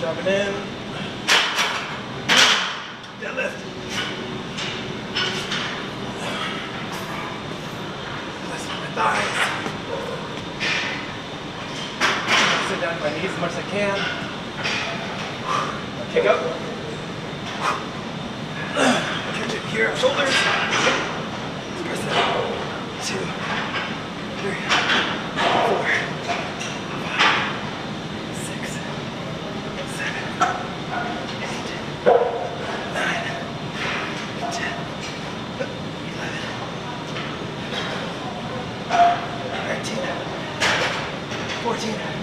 Dropping in. Deadlift. Listen to my thighs. Sit down to my knees as much as I can. Kick up. Catch it here, shoulders. Press it out. 2, 3, 4, 5, 6, 7, 8, 9, 10, 11, 13, 14.